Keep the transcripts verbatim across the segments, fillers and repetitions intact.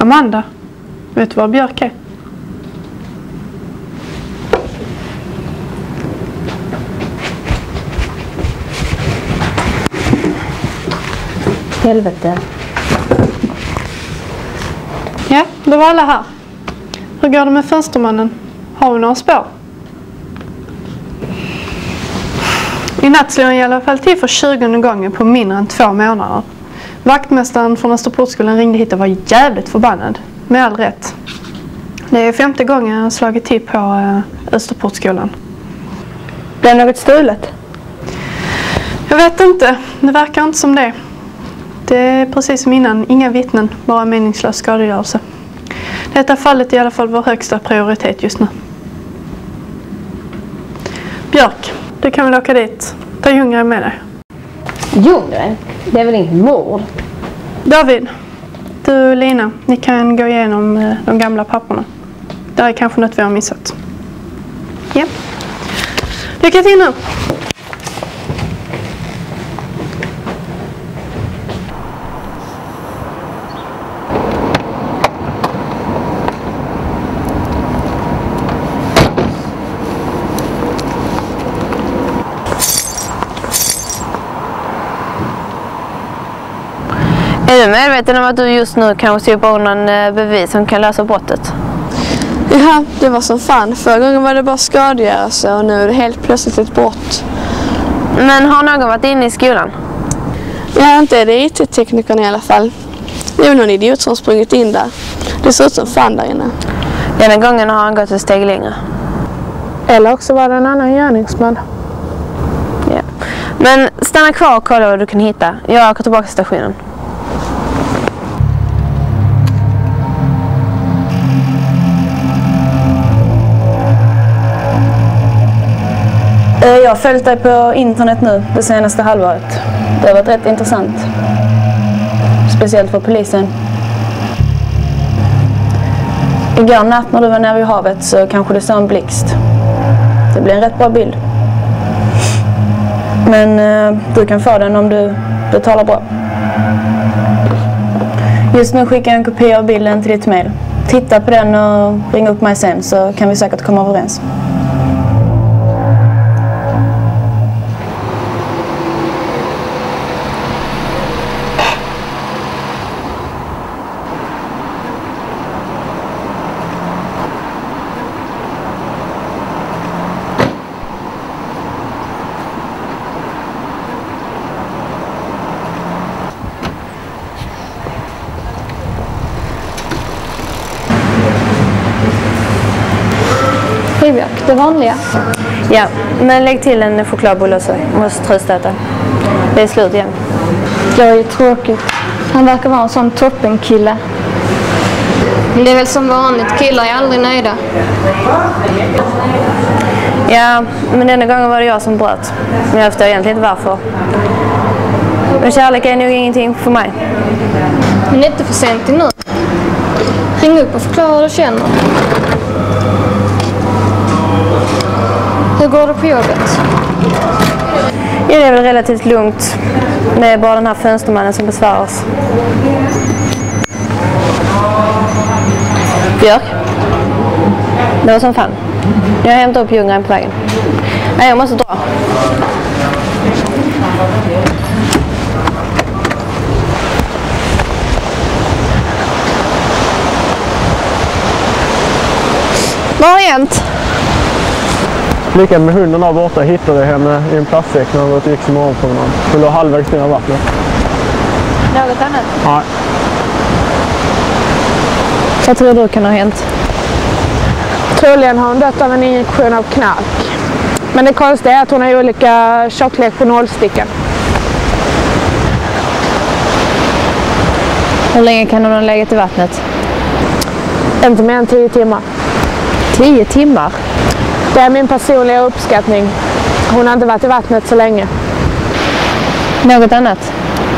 Amanda, vet du vad Björk är? Helvete. Ja, då var alla här. Hur går det med fönstermannen? Har hon några spår? I natt slog han i alla fall till för tjugonde gången på mindre än två månader. Vaktmästaren från Österportskolan ringde hit och var jävligt förbannad. Med all rätt. Det är femte gången jag har slagit till på äh, Österportskolan. Blev något stulet? Jag vet inte. Det verkar inte som det. Det är precis som innan. Inga vittnen, bara meningslös skadegörelse. Detta fallet är i alla fall vår högsta prioritet just nu. Björk, du kan väl åka dit. Ta Ljunggren med dig. Ljunggren? Det är väl inte mord? David, du Lina, ni kan gå igenom eh, de gamla papperna. Det är kanske något vi har missat. Ja. Lycka till nu! Är du medveten om att du just nu kanske ser på någon bevis som kan lösa brottet? Ja, det var som fan. Förra gången var det bara skadegörelse och nu är det helt plötsligt ett brott. Men har någon varit inne i skolan? Ja, inte är det I T-teknikern i alla fall. Det är väl någon idiot som sprungit in där. Det ser ut som fan där inne. Denna gången har han gått ett steg längre. Eller också var det en annan gärningsman. Ja. Men stanna kvar och kolla vad du kan hitta. Jag går tillbaka till stationen. Jag har följt dig på internet nu det senaste halvåret. Det har varit rätt intressant. Speciellt för polisen. Igår natt när du var nere vid havet så kanske du såg en blixt. Det blir en rätt bra bild. Men eh, du kan få den om du betalar bra. Just nu skickar jag en kopia av bilden till ditt mail. Titta på den och ring upp mig sen så kan vi säkert komma överens. Hej Björk, det vanliga. Ja, men lägg till en chokladboll också. Måste tröstöta. Det är slut igen. Det var ju tråkigt. Han verkar vara en sån toppenkille. Det är väl som vanligt, killar är aldrig nöjda. Ja, men denna gången var det jag som bröt. Men jag förstår egentligen inte varför. Men kärlek är nog ingenting för mig. Men det är inte för sent nu. Ring upp och förklara hur du känner. Hur går det på jobbet? Ja, det är väl relativt lugnt. Det är bara den här fönstermannen som besvärar oss. Björk? Det var som fan. Jag hämtar upp Ljunggren på vägen. Nej, jag måste dra. Vad har hänt? Lika med hunden där borta hittade henne i en plastsäck när hon var ute och gick som morgonpromenad. Hon låg halvvägs ner i vattnet. Något annat? Nej. Vad tror du kan ha hänt? Troligen har hon dött av en injektion av knark. Men det konstiga är att hon har olika tjocklek på nålsticken. Hur länge kan hon ha legat i vattnet? Inte mer än tio timmar. Tio timmar? Det är min personliga uppskattning. Hon har inte varit i vattnet så länge. Något annat?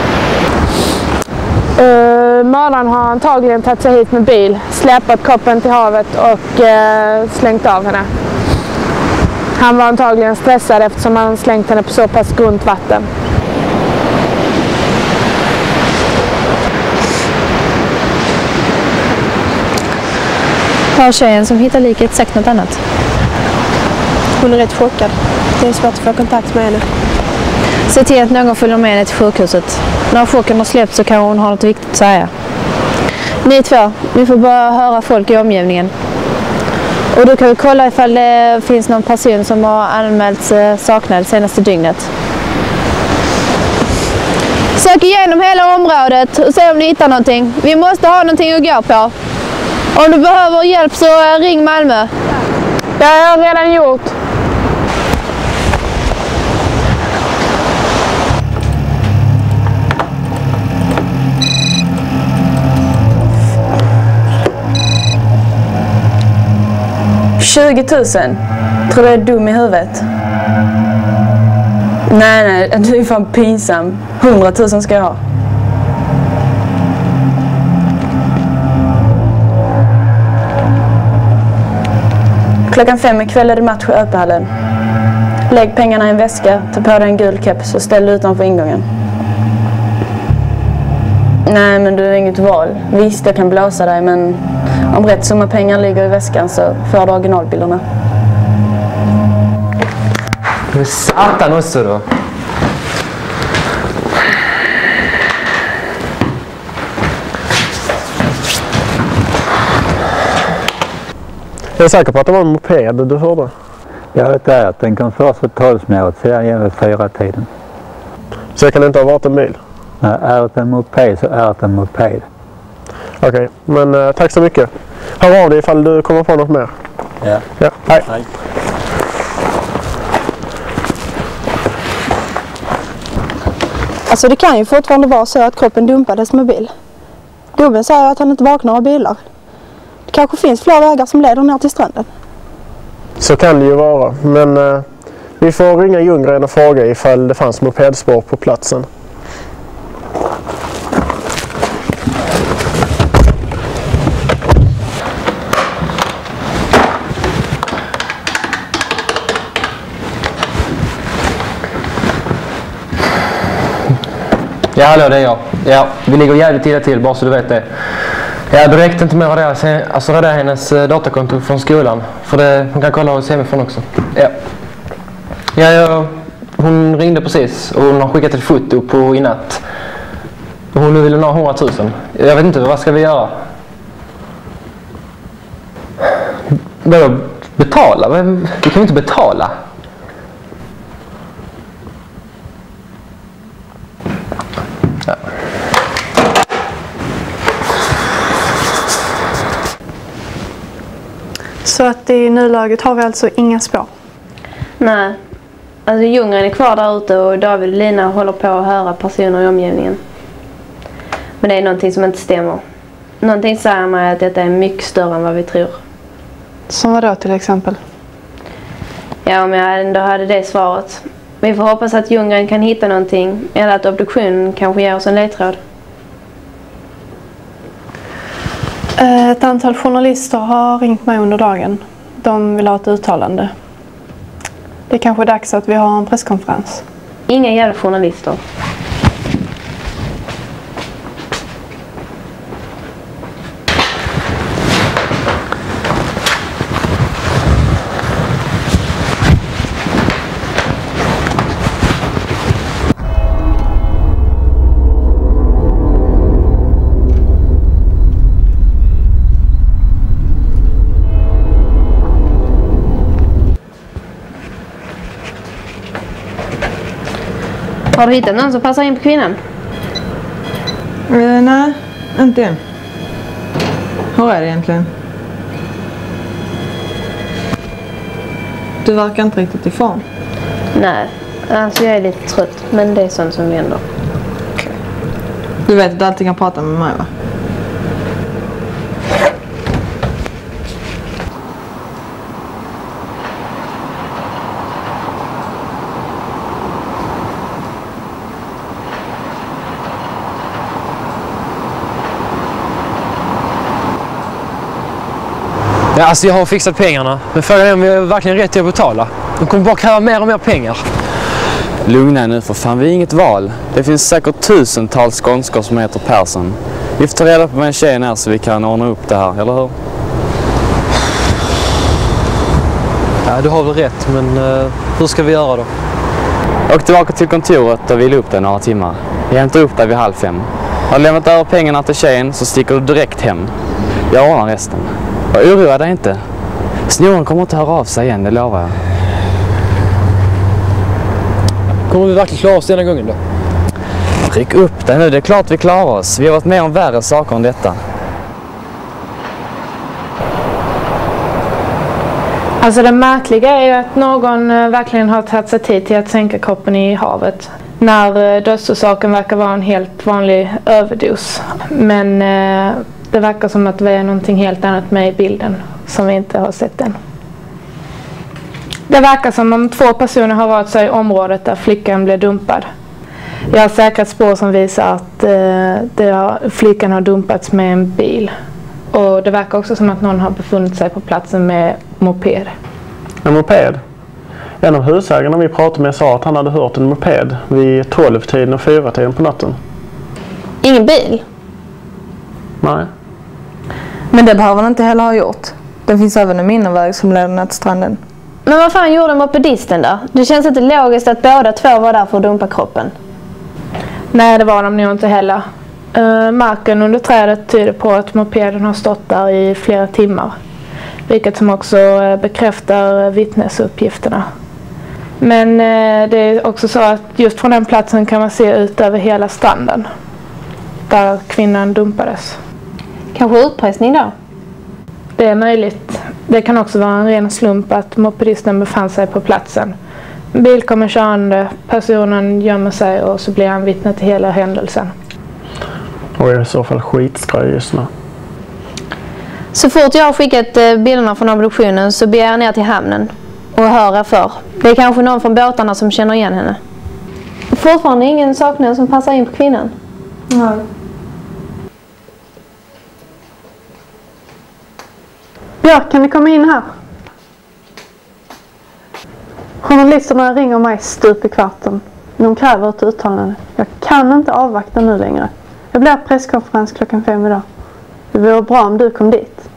Uh, mördaren har antagligen tagit sig hit med bil, släpat kroppen till havet och uh, slängt av henne. Han var antagligen stressad eftersom han slängt henne på så pass grunt vatten. Har tjejen som hittar liket sagt något annat? Hon är rätt chockad. Det är svårt att få kontakt med henne. Se till att någon följer med henne till sjukhuset. När chocken har släppt så kan hon ha något viktigt att säga. Ni två, ni får bara höra folk i omgivningen. Och då kan vi kolla ifall det finns någon person som har anmälts saknad senaste dygnet. Sök igenom hela området och se om ni hittar någonting. Vi måste ha någonting att gå på. Om du behöver hjälp så ring Malmö. Det har jag redan gjort. tjugo tusen? Tror du är dum i huvudet? Nej, nej, du är fan pinsam. hundra tusen ska jag ha. Klockan fem ikväll är det match i Öpehallen. Lägg pengarna i en väska, ta på dig en gul keps och ställ utanför ingången. Nej, men du har inget val. Visst, jag kan blåsa dig, men om rätt summa pengar ligger i väskan så får du originalbilderna. Men satan också då. Jag är säker på att det var en moped du hörde. Jag vet det, att den kom först för tolvsnåret, sedan ger vi fyra tiden. Så det kan inte ha varit en bil? Nej, är det en moped så är det en moped. Okej, okay, men uh, tack så mycket. Hör av dig ifall du kommer på något mer. Ja. Ja, hej. Hej. Alltså det kan ju fortfarande vara så att kroppen dumpades med bil. Gubben säger att han inte vaknar av bilar. Det kanske finns fler vägar som leder ner till stranden. Så kan det ju vara, men uh, vi får ringa Ljunggren och fråga ifall det fanns mopedspår på platsen. Ja, hallå, det är jag. Ja, vi ligger jävligt illa till, bara så du vet det. Ja, det räckte inte med att radera, alltså radera hennes datakonto från skolan. För det, hon kan kolla hos hemifrån också. Ja. Ja, ja, hon ringde precis och hon har skickat ett foto på i natt. Hon vill ha hundra tusen. Jag vet inte, vad ska vi göra? Vadå, betala? Vi kan ju inte betala. Ja. Så att i nuläget har vi alltså inga spår? Nej. Alltså Ljunggren är kvar där ute och David och Lina håller på att höra personer i omgivningen. Men det är någonting som inte stämmer. Någonting säger mig att detta är mycket större än vad vi tror. Som vad då till exempel? Ja, om jag ändå hade det svaret. Vi får hoppas att Ljunggren kan hitta någonting. Eller att obduktionen kanske ger oss en ledtråd. Ett antal journalister har ringt mig under dagen. De vill ha ett uttalande. Det är kanske dags att vi har en presskonferens. Inga jävla journalister. Har du hittat någon som passar in på kvinnan? Uh, nej, inte än. Hur är det egentligen? Du verkar inte riktigt i form. Nej, alltså jag är lite trött. Men det är sånt som händer. Okay. Du vet att du alltid kan prata med mig, va? Ja, alltså jag har fixat pengarna. Men frågan är om vi har verkligen rätt till att betala. De kommer bara kräva mer och mer pengar. Lugna nu för fan, vi har inget val. Det finns säkert tusentals skånskor som heter Persson. Vi får ta reda på vem tjejen är så vi kan ordna upp det här, eller hur? Ja, du har väl rätt, men uh, hur ska vi göra då? Åk tillbaka till kontoret och vila upp dig några timmar. Jag hämtar upp dig vid halv fem. Har du lämnat över pengarna till tjejen så sticker du direkt hem. Jag ordnar resten. Och oroa dig inte. Snoren kommer inte höra av sig igen, det lovar jag. Kommer vi verkligen klara oss denna gången då? Ryck upp dig nu, det är klart vi klarar oss. Vi har varit med om värre saker än detta. Alltså det märkliga är ju att någon verkligen har tagit sig tid till att sänka kroppen i havet. När dödsorsaken verkar vara en helt vanlig överdos. Men eh, det verkar som att det är någonting helt annat med i bilden som vi inte har sett än. Det verkar som om två personer har varit sig i området där flickan blev dumpad. Jag har säkrat spår som visar att eh, det har, flickan har dumpats med en bil. Och det verkar också som att någon har befunnit sig på platsen med moped. En moped? En av husägarna vi pratade med sa att han hade hört en moped vid tolv-tiden och fyra-tiden på natten. Ingen bil? Nej. Men det behöver han inte heller ha gjort. Det finns även en mindre väg som leder ner till stranden. Men vad fan gjorde mopedisten då? Det känns inte logiskt att båda två var där för att dumpa kroppen. Nej, det var de nog inte heller. Uh, marken under trädet tyder på att mopeden har stått där i flera timmar. Vilket som också uh, bekräftar vittnesuppgifterna. Men uh, det är också så att just från den platsen kan man se ut över hela stranden. Där kvinnan dumpades. Kanske utpressning då? Det är möjligt. Det kan också vara en ren slump att mopedisten befann sig på platsen. En bil kommer körande, personen gömmer sig och så blir han vittne till hela händelsen. Och är i så fall skitskraj just nu. Så fort jag har skickat bilderna från obduktionen så begär jag ner till hamnen och hör för. Det är kanske någon från båtarna som känner igen henne. Fortfarande ingen saknad som passar in på kvinnan? Nej. Björk, kan ni komma in här? Journalisterna ringer mig stup i kvarten. De kräver ett uttalande. Jag kan inte avvakta nu längre. Det blir presskonferens klockan fem idag. Det vore bra om du kom dit.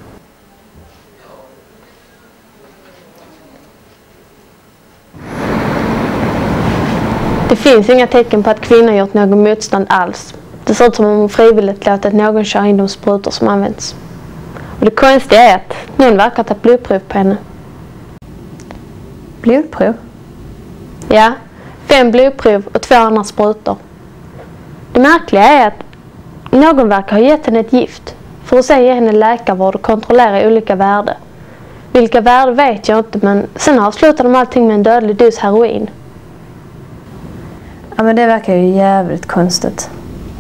Det finns inga tecken på att kvinnan gjort någon motstånd alls. Det ser ut som om hon frivilligt låtit någon köra in de sprutor som används. Och det konstiga är att någon verkar ta blodprov på henne. Blodprov? Ja, fem blodprov och två andra sprutor. Det märkliga är att någon verkar ha gett henne ett gift för att sen ge henne läkarvård och kontrollera olika värden. Vilka värden vet jag inte, men sen avslutar de allting med en dödlig dos heroin. Ja, men det verkar ju jävligt konstigt.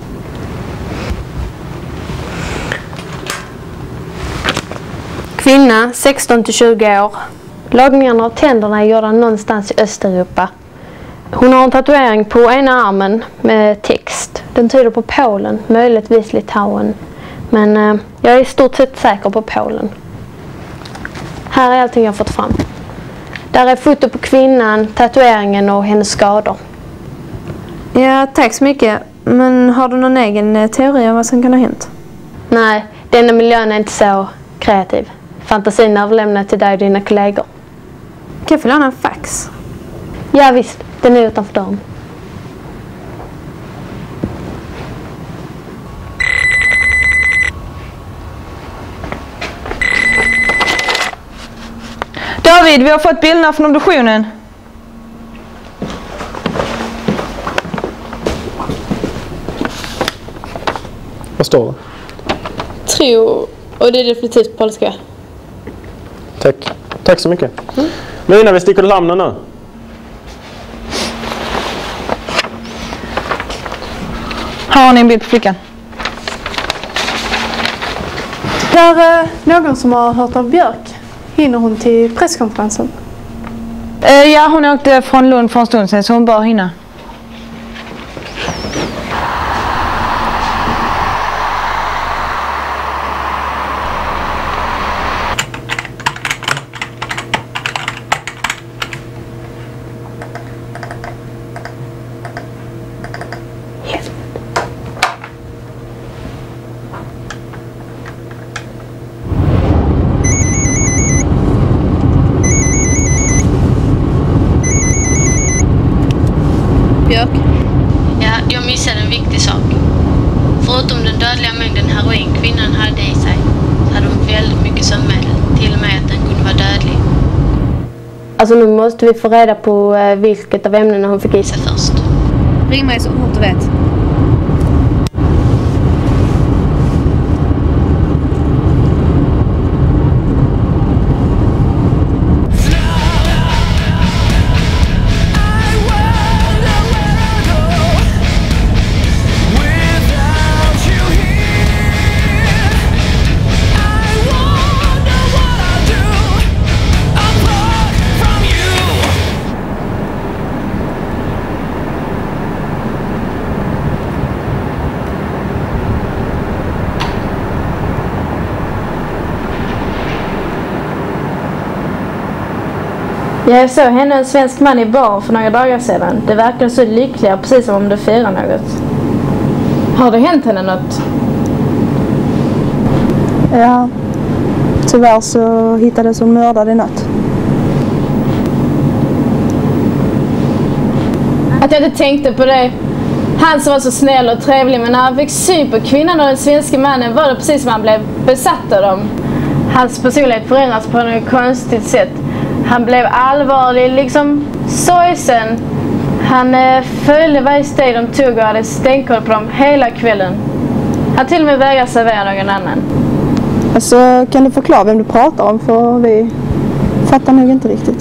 Kvinna, sexton till tjugo år. Lagningarna av tänderna är gjorda någonstans i Östeuropa. Hon har en tatuering på ena armen med text. Den tyder på Polen, möjligtvis Litauen. Men eh, jag är i stort sett säker på Polen. Här är allting jag fått fram. Där är foto på kvinnan, tatueringen och hennes skador. Ja, tack så mycket. Men har du någon egen teori om vad som kan ha hänt? Nej, denna miljön är inte så kreativ. Fantasin överlämnar till dig och dina kollegor. Kan jag få låna en fax? Ja visst, den är utanför dörren. David, vi har fått bilderna från obduktionen. Vad står det? Tro, och det är definitivt polska. Tack. Tack så mycket. Mm. Men innan vi sticker till hamnen nu. Här har ni en bild på flickan. Där eh, någon som har hört av Björk. Hinner hon till presskonferensen? Uh, ja, hon åkte från Lund för en stund sedan så hon bör hinna. Alltså nu måste vi få reda på eh, vilket av ämnena hon fick i sig först. Ring mig så fort du vet. Jag såg henne och en svensk man i bar för några dagar sedan. Det verkar så lyckliga, precis som om det firar något. Har det hänt henne något? Ja, tyvärr så hittades hon mördad i natt. Att jag inte tänkte på det. Han som var så snäll och trevlig, men när han fick syn på kvinnan och den svenska mannen var det precis som han blev besatt av dem. Hans personlighet förändras på något konstigt sätt. Han blev allvarlig, liksom sorgsen. Han eh, följde varje steg de tog och hade stenkoll på dem hela kvällen. Han till och med vägrade servera någon annan. Alltså, kan du förklara vem du pratar om? För vi fattar nog inte riktigt.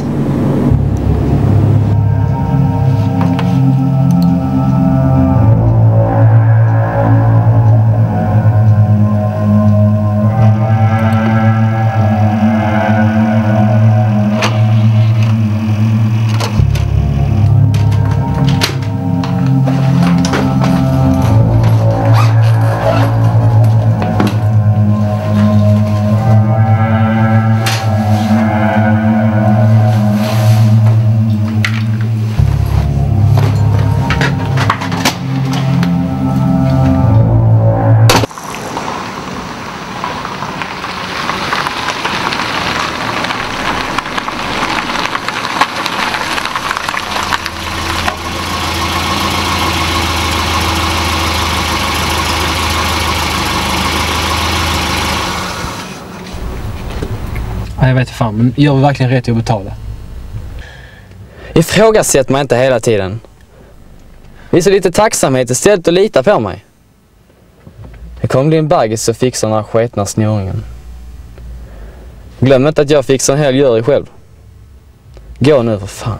Jag vet inte fan, men gör vi verkligen rätt att betala? Ifrågasätt mig inte hela tiden. Visa lite tacksamhet istället och lita på mig. Det kommer bli en baggis och fixar den här sketna snoringen. Glöm inte att jag fixar en hel jury själv. Gå nu för fan.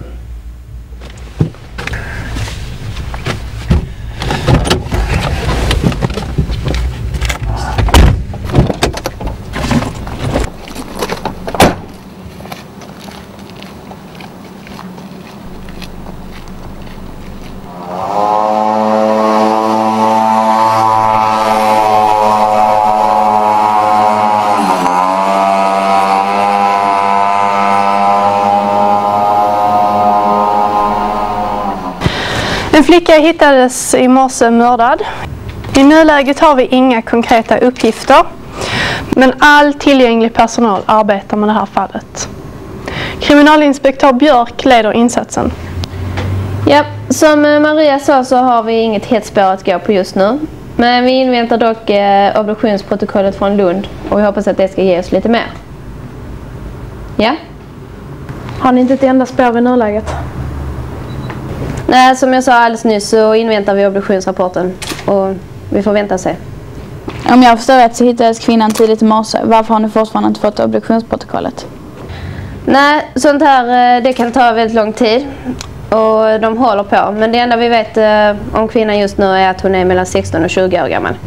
En flicka hittades i morse mördad. I nuläget har vi inga konkreta uppgifter, men all tillgänglig personal arbetar med det här fallet. Kriminalinspektör Björk leder insatsen. Ja, som Maria sa så har vi inget hett spår att gå på just nu. Men vi inväntar dock eh, obduktionsprotokollet från Lund och vi hoppas att det ska ge oss lite mer. Ja? Har ni inte ett enda spår i nuläget? Nej, som jag sa alldeles nyss så inväntar vi obduktionsrapporten och vi får vänta och se. Om jag förstår rätt så hittades kvinnan tidigt i morse. Varför har ni fortfarande inte fått obduktionsprotokollet? Nej, sånt här det kan ta väldigt lång tid och de håller på. Men det enda vi vet om kvinnan just nu är att hon är mellan sexton och tjugo år gammal.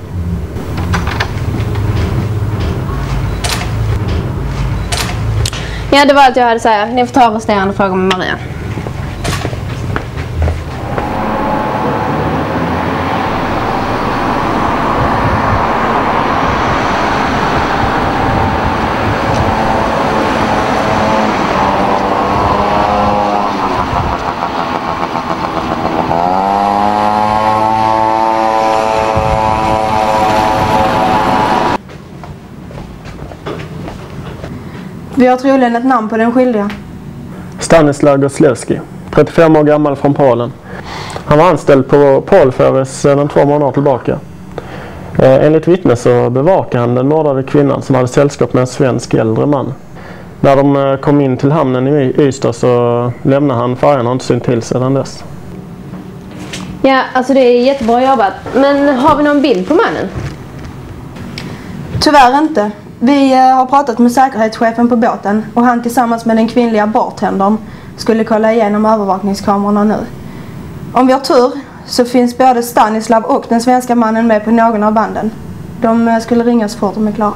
Ja, det var allt jag hade att säga. Ni får ta resterande frågor med Maria. Vi har troligen ett namn på den skyldiga. Stanislav Goslewski, trettiofem år gammal från Polen. Han var anställd på Polföres sedan två månader tillbaka. Eh, enligt vittne så bevakade han den mördade kvinnan som hade sällskap med en svensk äldre man. När de kom in till hamnen i Ystad så lämnade han färjan och inte synt till sedan dess. Ja, alltså det är jättebra jobbat. Men har vi någon bild på mannen? Tyvärr inte. Vi har pratat med säkerhetschefen på båten och han tillsammans med den kvinnliga bartendern skulle kolla igenom övervakningskamerorna nu. Om vi har tur så finns både Stanislav och den svenska mannen med på någon av banden. De skulle ringas fort de är klara.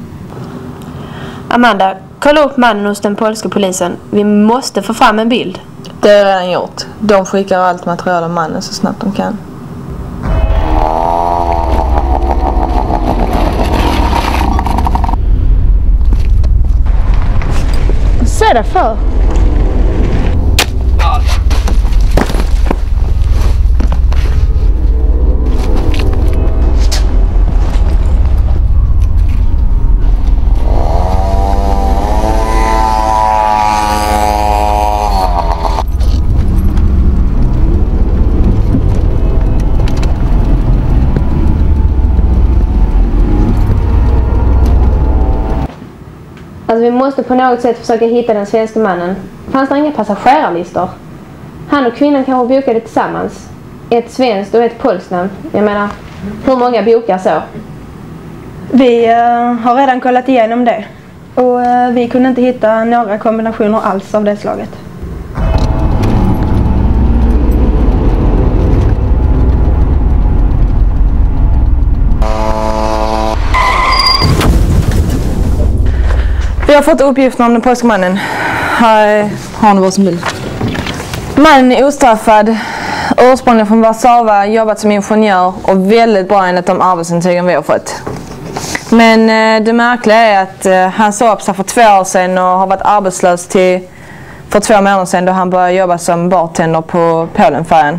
Amanda, kolla upp mannen hos den polska polisen. Vi måste få fram en bild. Det är redan gjort. De skickar allt material om mannen så snabbt de kan. Se det för. Alltså vi måste på något sätt försöka hitta den svenska mannen. Fanns det inga passagerarlistor? Han och kvinnan kanske bokade tillsammans. Ett svenskt och ett polskt namn. Jag menar, hur många bokar så? Vi uh, har redan kollat igenom det. Och uh, vi kunde inte hitta några kombinationer alls av det slaget. Vi har fått uppgifter om den polska mannen. Här har ni varsin bild. Mannen är ostraffad, ursprungligen från Warszawa, jobbat som ingenjör och väldigt bra enligt de arbetsintygen vi har fått. Men eh, det märkliga är att eh, han sa upp sig för två år sedan och har varit arbetslös till för två månader sedan då han började jobba som bartender på Polenfärjan.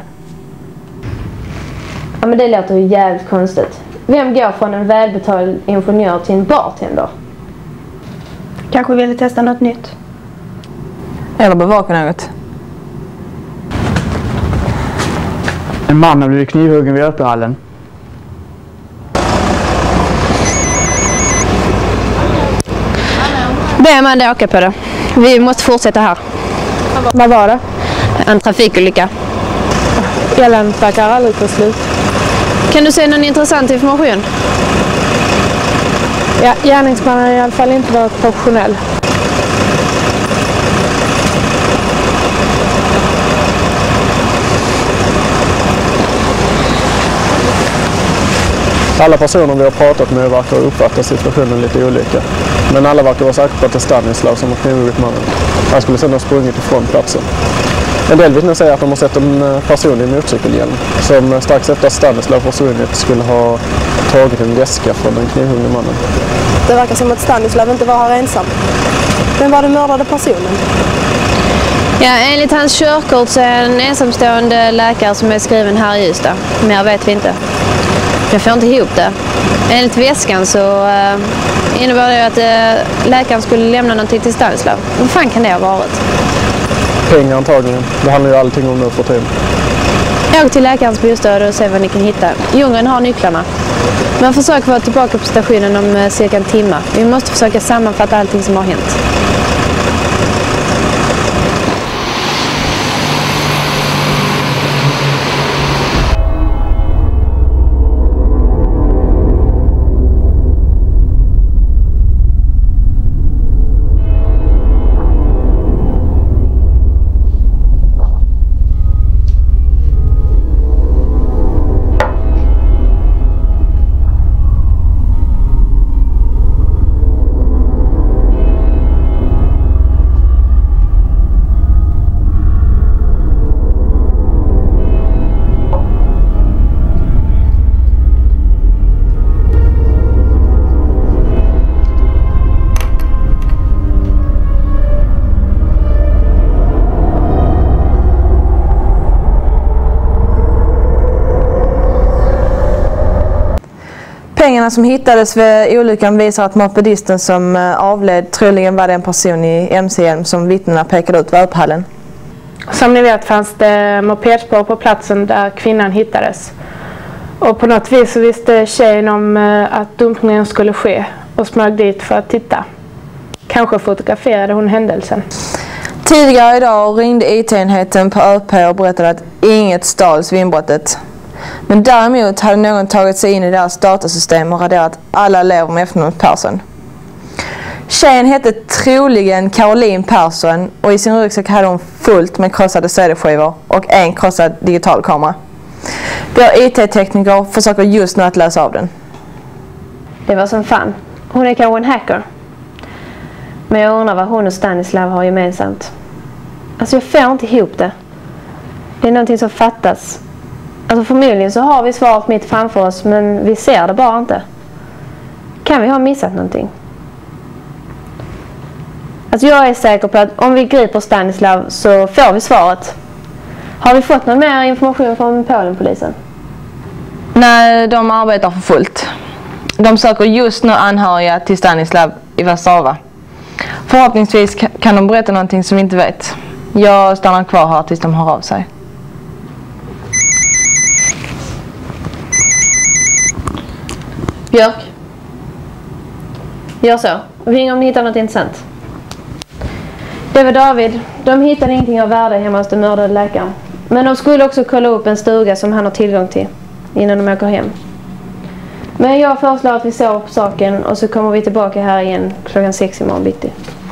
Ja, men det låter ju jävligt konstigt. Vem går från en välbetald ingenjör till en bartender? Kanske ville testa något nytt. Eller bevaka något. En man har blivit knivhuggen vid Öppenhallen. Be Amanda åka på det. Vi måste fortsätta här. Vad var det? En trafikolycka. Eländet verkar aldrig ta slut. Kan du se någon intressant information? Ja, gärningsmannen har i alla fall inte varit professionell. Alla personer vi har pratat med verkar uppfatta situationen lite olika. Men alla verkar vara säkra på att det är Stanislav som har knivhuggit mannen. Han skulle sedan ha sprungit ifrån platsen. En del vittnen säger att de har sett en person i en motorcykelhjälm som strax efter att Stanislav försvunnit skulle ha tagit en väska från den knivhuggne mannen. Det verkar som att Stanislav inte var här ensam. Vem var den mördade personen? Ja, enligt hans körkort så är en ensamstående läkare som är skriven här i Ystad. Mer vet vi inte. Jag får inte ihop det. Enligt väskan så äh, innebär det att äh, läkaren skulle lämna någonting till Stanislav. Vad fan kan det ha varit? Pengar antagligen. Det handlar ju allting om nu för tiden. Åk till läkarens bostad och se vad ni kan hitta. Ljunggren har nycklarna. Men försök vara tillbaka på stationen om äh, cirka en timme. Vi måste försöka sammanfatta allting som har hänt. Pengarna som hittades vid olyckan visar att mopedisten som avled troligen var den person i M C-hjälm som vittnena pekade ut vid Öppenhallen. Som ni vet fanns det mopedspår på platsen där kvinnan hittades. Och på något vis så visste tjejen om att dumpningen skulle ske och smög dit för att titta. Kanske fotograferade hon händelsen. Tidigare idag ringde I T-enheten på Ö P och berättade att inget stals vid inbrottet. Men däremot hade någon tagit sig in i deras datasystem och raderat alla elever med efternamnet Persson. Tjejen hette troligen Caroline Persson och i sin ryggsäck hade hon fullt med krossade C D-skivor och en krossad digitalkamera. Vår I T-tekniker försöker just nu att läsa av den. Det var som fan. Hon är kanske en hacker. Men jag undrar vad hon och Stanislav har gemensamt. Alltså jag får inte ihop det. Det är någonting som fattas. Alltså förmodligen så har vi svaret mitt framför oss, men vi ser det bara inte. Kan vi ha missat någonting? Alltså jag är säker på att om vi griper Stanislav så får vi svaret. Har vi fått någon mer information från Polenpolisen? Nej, de arbetar för fullt. De söker just nu anhöriga till Stanislav i Warszawa. Förhoppningsvis kan de berätta någonting som vi inte vet. Jag stannar kvar här tills de hör av sig. Björk. Gör så. Ring om ni hittar något intressant. Det var David. De hittade ingenting av värde hemma hos den mördade läkaren. Men de skulle också kolla upp en stuga som han har tillgång till innan de åker hem. Men jag föreslår att vi sover på saken och så kommer vi tillbaka här igen klockan sex imorgon bitti.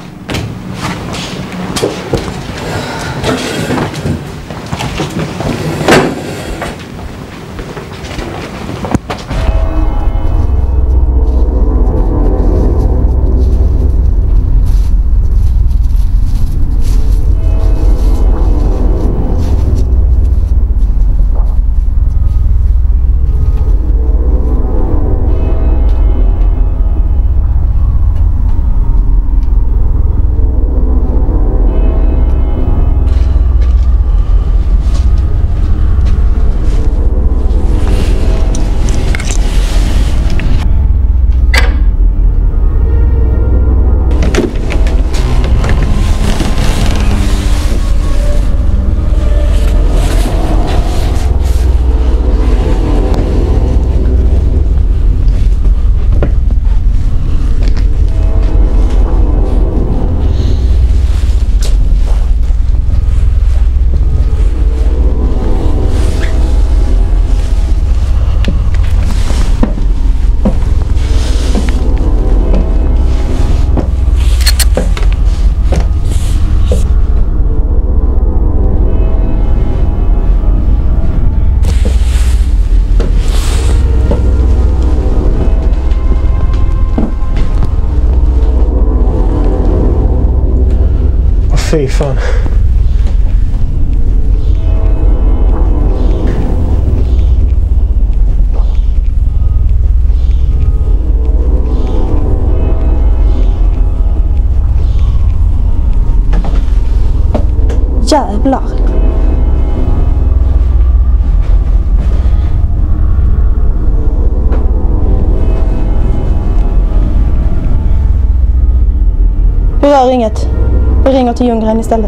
Fy fan. Jävlar. Vi rör inget. Vi ringer till Ljunggren istället.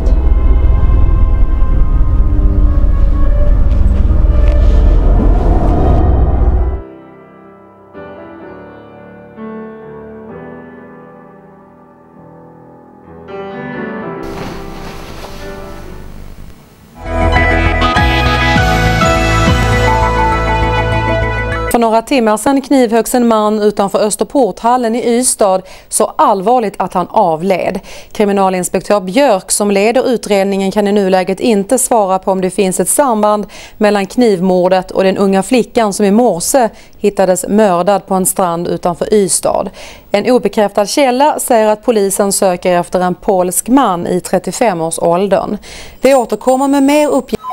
För några timmar sedan knivhöggs en man utanför Österporthallen i Ystad så allvarligt att han avled. Kriminalinspektör Björk som leder utredningen kan i nuläget inte svara på om det finns ett samband mellan knivmordet och den unga flickan som i morse hittades mördad på en strand utanför Ystad. En obekräftad källa säger att polisen söker efter en polsk man i trettiofem-årsåldern. Vi återkommer med mer uppgifter.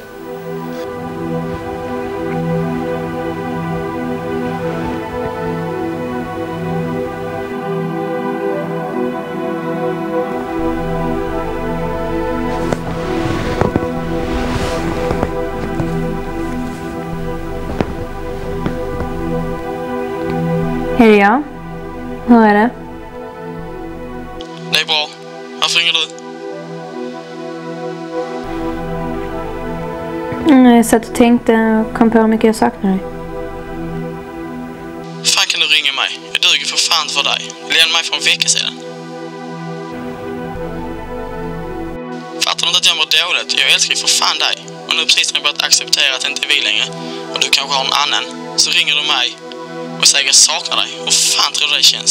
Hej ja. Hur är det? Det är bra. Varför ringer du? Mm, jag satt och tänkte och kom på hur mycket jag saknar dig. Fan kan du ringa mig? Jag duger för fan för dig. Du lämnade mig för en vecka sedan. inte att jag mår dåligt. Jag älskar ju för fan dig. Och nu precis när jag börjat acceptera att det inte är vi längre och du kanske har någon annan, så ringer du mig och säger jag saknar dig. Hur fan tror du det känns?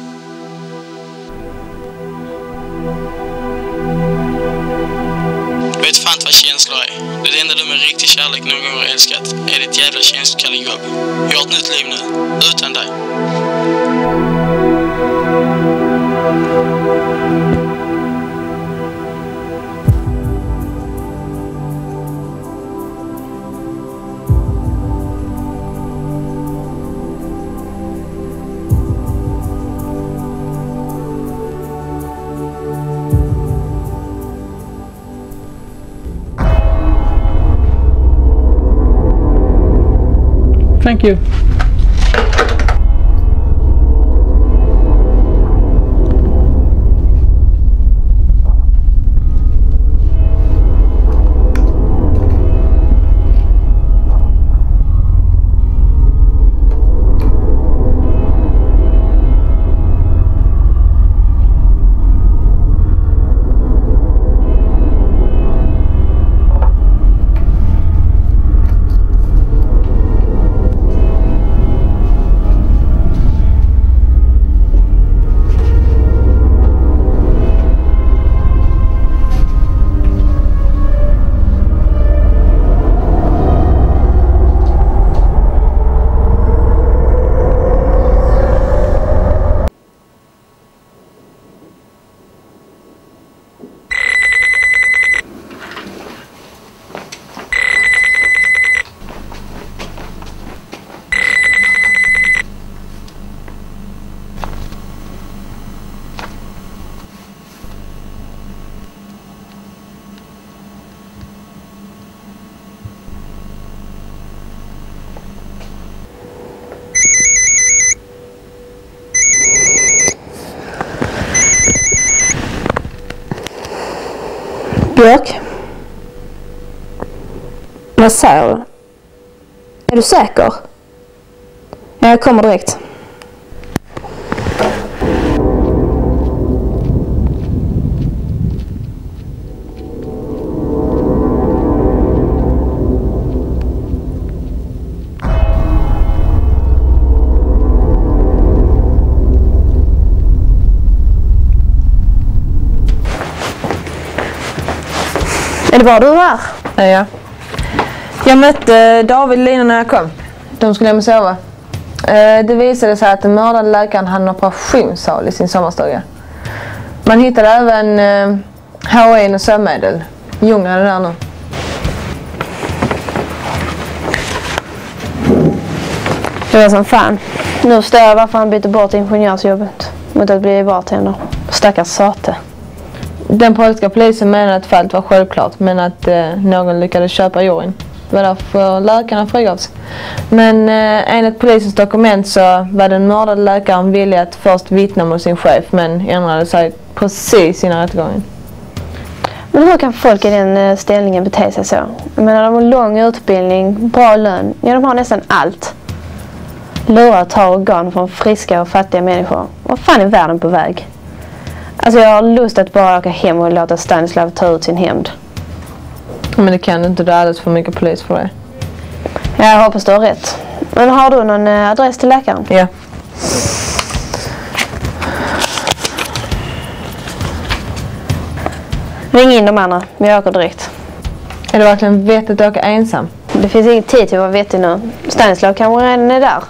Jag vet fan inte vad känslor är. Det är det enda du med riktig kärlek någon gång har älskat. Är ditt jävla känslokalla jobb. Jag har ett nytt liv nu. Utan dig. Thank you. Björk? Vad säger du? Är du säker? Ja, jag kommer direkt. Är det bara du här? Ja, ja. Jag mötte David och Lina när jag kom. De skulle hem och sova. Det visade sig att den mördade läkaren hade en operationssal i sin sommarstuga. Man hittade även heroin och sömnmedel. Djungeln är där nu. Det var som fan. Nu förstår jag varför han bytte bort ingenjörsjobbet mot att bli bartender. Stackars sate. Den polska polisen menade att fallet var självklart, men att eh, någon lyckades köpa jorden. Det var därför läkarna frigavs. Men eh, enligt polisens dokument så var den mördade läkaren villig att först vittna mot sin chef, men ändrade sig precis innan rättegången. Men hur kan folk i den eh, ställningen bete sig så? Jag menar, de har lång utbildning, bra lön, ja, de har nästan allt. Lura att ta organ från friska och fattiga människor. Vad fan är världen på väg? Alltså jag har lust att bara åka hem och låta Stanislav ta ut sin hämnd. Men det kan inte, det är alldeles för mycket polis för det. Jag hoppas du har rätt. Men har du någon adress till läkaren? Ja. Ring in de andra, vi åker direkt. Är det verkligen vettigt att åka ensam? Det finns ingen tid till att vara vettig nu. Stanislav kanske redan är där.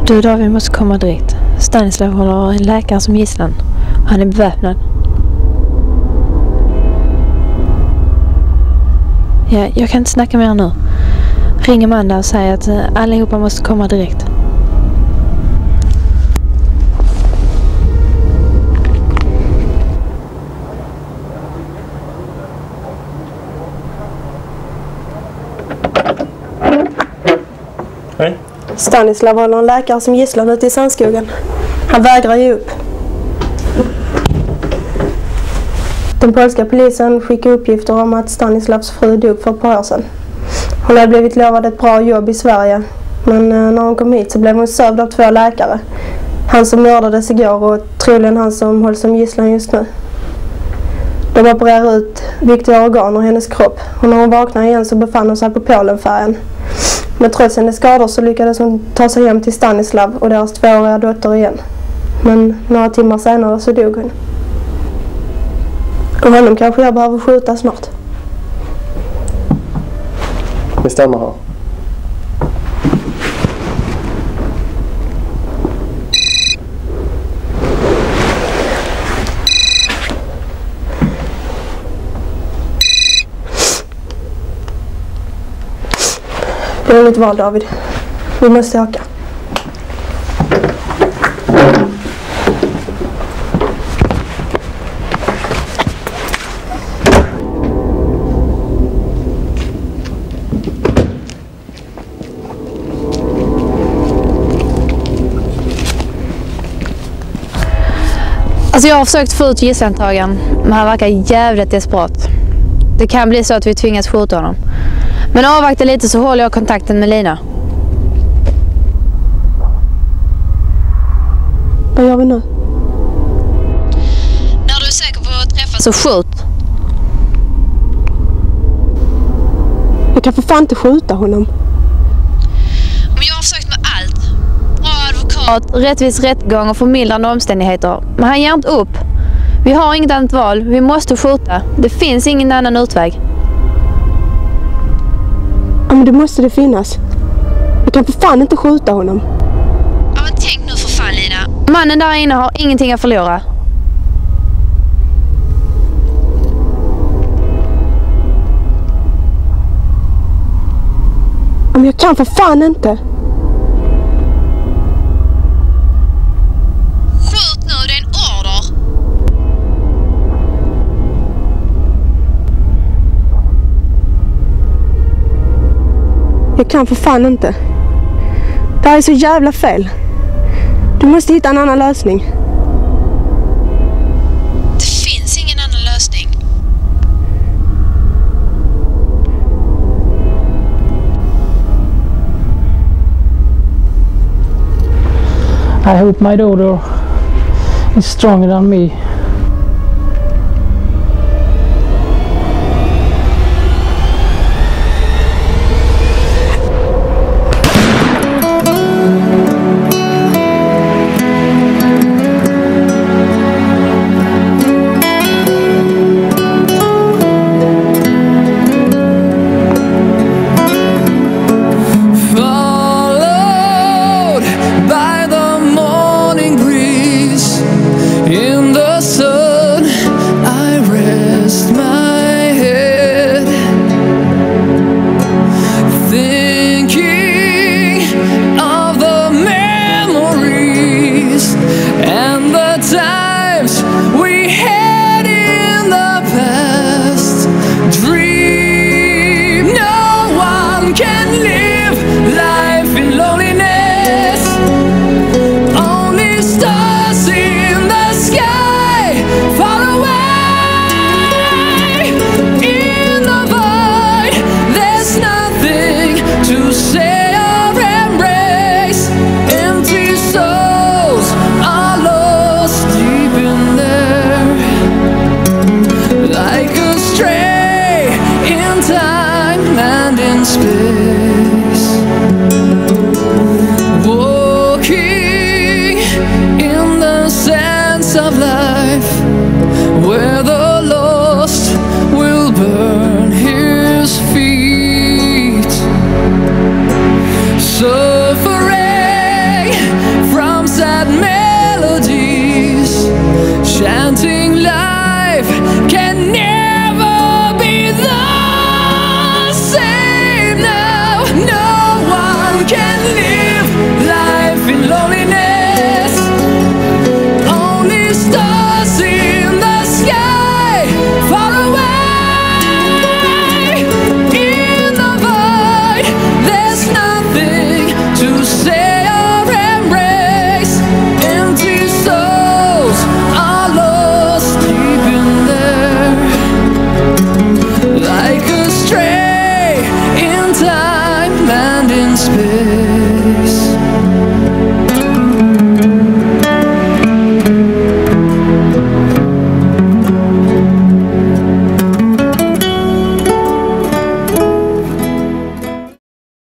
Du David, vi måste komma direkt. Stanislav håller en läkare som gisslan. Han är beväpnad. Ja, jag kan inte snacka mer nu. Ring Amanda och säg att allihopa måste komma direkt. Hej. Stanislav håller en läkare som gisslan ute i Sandskogen. Han vägrar ge upp. Den polska polisen skickade uppgifter om att Stanislavs fru dog för ett par år sedan. Hon hade blivit lovad ett bra jobb i Sverige, men när hon kom hit så blev hon sövd av två läkare. Han som mördades igår och troligen han som hålls som gisslan just nu. De opererade ut viktiga organ ur hennes kropp och när hon vaknade igen så befann hon sig på Polenfärjan. Men trots hennes skador så lyckades hon ta sig hem till Stanislav och deras tvååriga dotter igen. Men några timmar senare så dog hon. Och honom kanske jag behöver skjuta snart. Vi stannar här. Det är inget val, David. Vi måste åka. Alltså jag har försökt få ut gisslantagaren, men han verkar jävligt desperat. Det kan bli så att vi tvingas skjuta honom. Men avvakta lite så håller jag kontakten med Lina. Vad gör vi nu? När du är säker på att träffa så skjut. Jag kan för fan inte skjuta honom. Men jag har försökt med allt. Bra advokat, rättvis rättgång och förmildrande omständigheter. Men han ger inte upp. Vi har inget annat val. Vi måste skjuta. Det finns ingen annan utväg. Ja, men det måste det finnas. Jag kan för fan inte skjuta honom. Ja, men tänk nu för fan, Lina. Mannen där inne har ingenting att förlora. Men jag kan för fan inte. Skjut nu, det är en order. Jag kan för fan inte. Det här är så jävla fel. Du måste hitta en annan lösning. Det finns ingen annan lösning. I hope my daughter is stronger than me.